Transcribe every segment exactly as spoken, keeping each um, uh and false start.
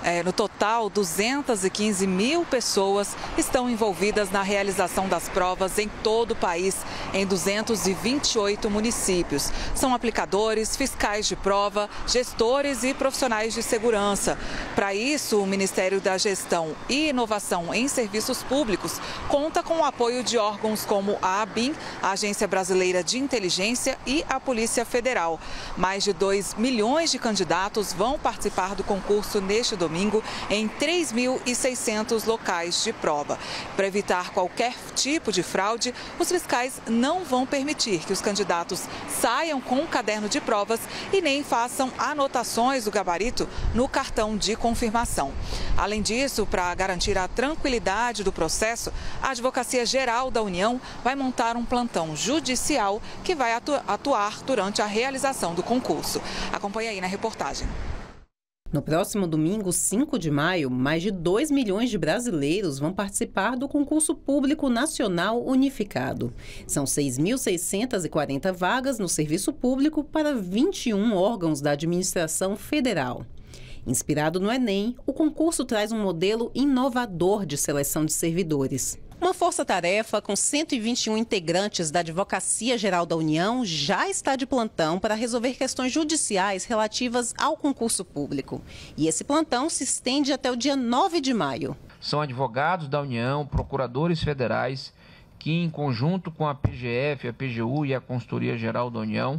É, no total, duzentas e quinze mil pessoas estão envolvidas na realização das provas em todo o país, em duzentos e vinte e oito municípios. São aplicadores, fiscais de prova, gestores e profissionais de segurança. Para isso, o Ministério da Gestão e Inovação em Serviços Públicos conta com o apoio de órgãos como a ABIN, a Agência Brasileira de Inteligência, e a Polícia Federal. Mais de dois milhões de candidatos vão participar do concurso neste domingo. domingo em três mil e seiscentos locais de prova. Para evitar qualquer tipo de fraude, os fiscais não vão permitir que os candidatos saiam com o caderno de provas e nem façam anotações do gabarito no cartão de confirmação. Além disso, para garantir a tranquilidade do processo, a Advocacia Geral da União vai montar um plantão judicial que vai atuar durante a realização do concurso. Acompanhe aí na reportagem. No próximo domingo, cinco de maio, mais de dois milhões de brasileiros vão participar do concurso público nacional unificado. São seis mil seiscentas e quarenta vagas no serviço público para vinte e um órgãos da administração federal. Inspirado no Enem, o concurso traz um modelo inovador de seleção de servidores. Uma força-tarefa com cento e vinte e um integrantes da Advocacia Geral da União já está de plantão para resolver questões judiciais relativas ao concurso público. E esse plantão se estende até o dia nove de maio. São advogados da União, procuradores federais, que em conjunto com a P G F, a P G U e a Consultoria Geral da União,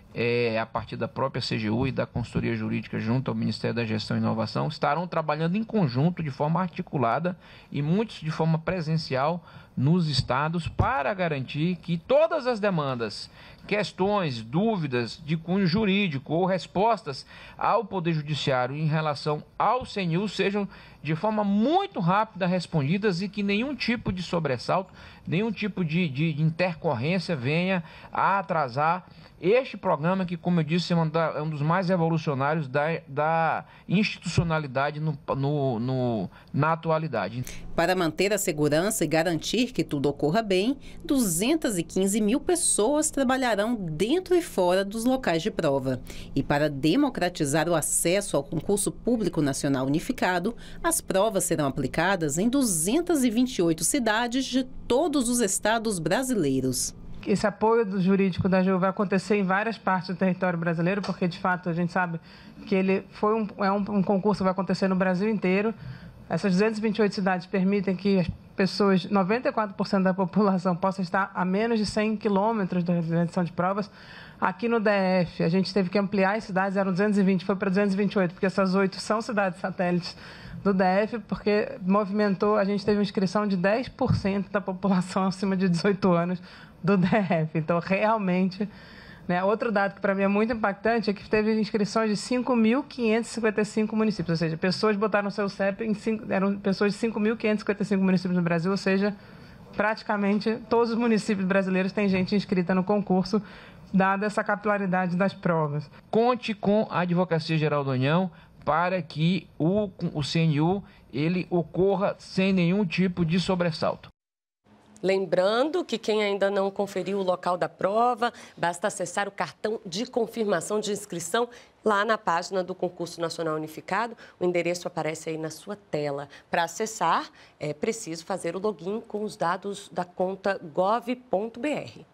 É, a partir da própria C G U e da Consultoria Jurídica junto ao Ministério da Gestão e Inovação, estarão trabalhando em conjunto, de forma articulada e muitos de forma presencial nos estados, para garantir que todas as demandas, questões, dúvidas de cunho jurídico ou respostas ao Poder Judiciário em relação ao C N U sejam de forma muito rápida respondidas e que nenhum tipo de sobressalto, nenhum tipo de, de intercorrência venha a atrasar este programa que, como eu disse, é um dos mais revolucionários da, da institucionalidade no, no, no, na atualidade. Para manter a segurança e garantir que tudo ocorra bem, duzentas e quinze mil pessoas trabalharão dentro e fora dos locais de prova. E para democratizar o acesso ao concurso público nacional unificado, as provas serão aplicadas em duzentas e vinte e oito cidades de todos os estados brasileiros. Esse apoio do jurídico da A G U vai acontecer em várias partes do território brasileiro, porque, de fato, a gente sabe que ele foi um, é um, um concurso que vai acontecer no Brasil inteiro. Essas duzentas e vinte e oito cidades permitem que as pessoas, noventa e quatro por cento da população, possa estar a menos de cem quilômetros da realização de provas. Aqui no D F, a gente teve que ampliar as cidades, eram duzentas e vinte, foi para duzentas e vinte e oito, porque essas oito são cidades satélites do D F, porque movimentou, a gente teve uma inscrição de dez por cento da população acima de dezoito anos do D F. Então, realmente, né, outro dado que para mim é muito impactante é que teve inscrições de cinco mil quinhentos e cinquenta e cinco municípios, ou seja, pessoas botaram seu C E P em cinco, eram pessoas de cinco mil quinhentos e cinquenta e cinco municípios no Brasil, ou seja, praticamente todos os municípios brasileiros têm gente inscrita no concurso, dada essa capilaridade das provas. Conte com a Advocacia Geral da União para que o, o C N U ele ocorra sem nenhum tipo de sobressalto. Lembrando que quem ainda não conferiu o local da prova, basta acessar o cartão de confirmação de inscrição lá na página do Concurso Nacional Unificado. O endereço aparece aí na sua tela. Para acessar, é preciso fazer o login com os dados da conta gov ponto br.